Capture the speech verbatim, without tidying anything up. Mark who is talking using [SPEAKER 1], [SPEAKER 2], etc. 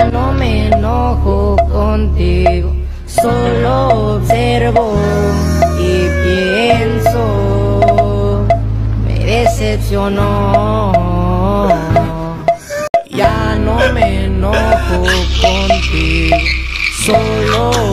[SPEAKER 1] no me enojo contigo, solo observo y pienso, me decepcionó. Ya no me enojo contigo, solo